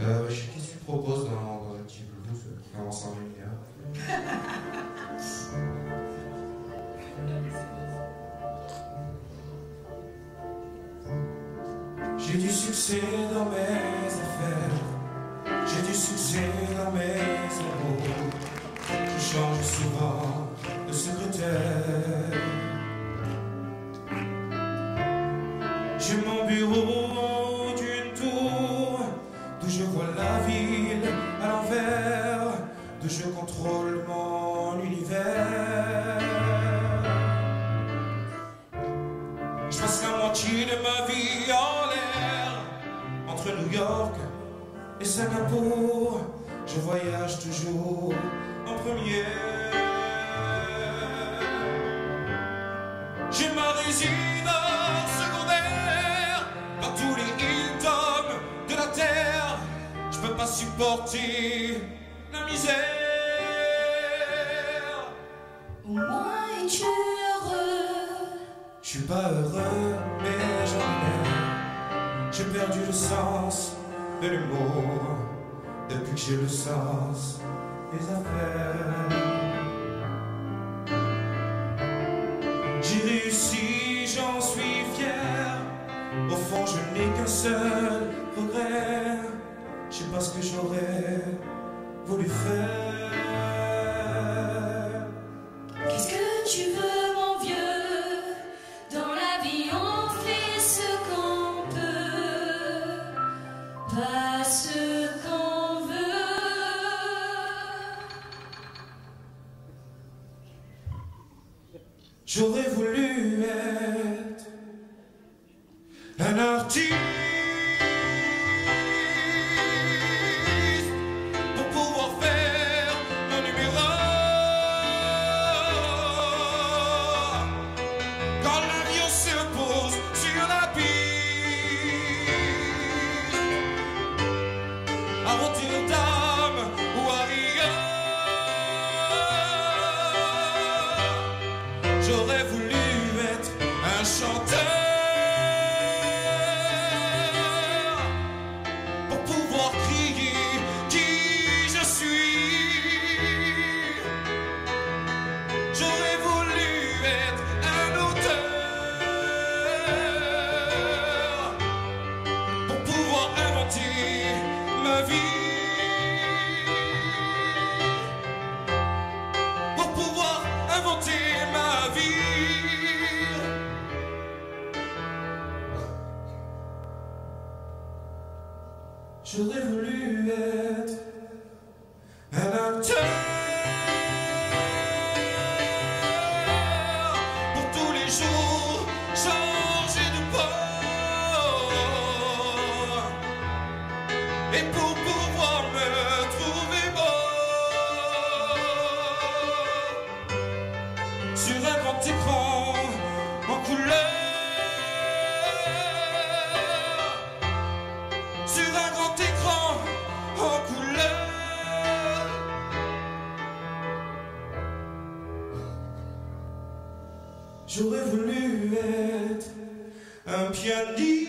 Qu'est-ce que tu proposes dans un petit blues qui commence en lumière? J'ai du succès dans mes affaires, j'ai du succès dans mes embauches. Je change souvent de secrétaire. J'ai mon bureau d'une tour d'où je vois la ville à l'envers, d'où je contrôle mon univers. Je passe la moitié de ma vie en l'air, entre New York et Singapour. Je voyage toujours en première. J'ai ma résidence secondaire dans tous les Hilton de la terre. Je peux pas supporter la misère. Au moins es-tu heureux? Je suis pas heureux, mais j'en ai l'air. J'ai perdu le sens de l'humour depuis que j'ai le sens des affaires. J'ai réussi, j'en suis fier. Au fond, je n'ai qu'un seul regret. Je sais pas ce que j'aurais voulu faire. Qu'est-ce que tu veux, mon vieux? Dans la vie, on fait ce qu'on peut, pas ce qu'on veut. J'aurais voulu être un artiste pour pouvoir faire mon numéro. Quand l'avion se pose sur la piste, à Rotterdam ou à Rio, j'aurais voulu être un chanteur pour pouvoir crier qui je suis. J'aurais voulu être un auteur pour pouvoir inventer ma vie, pour pouvoir inventer ma vie. J'aurais voulu être un acteur pour tous les jours changer de port et pour pouvoir me trouver beau sur un grand écran en couleur. Sur un grand écran en couleur. J'aurais voulu être un pianiste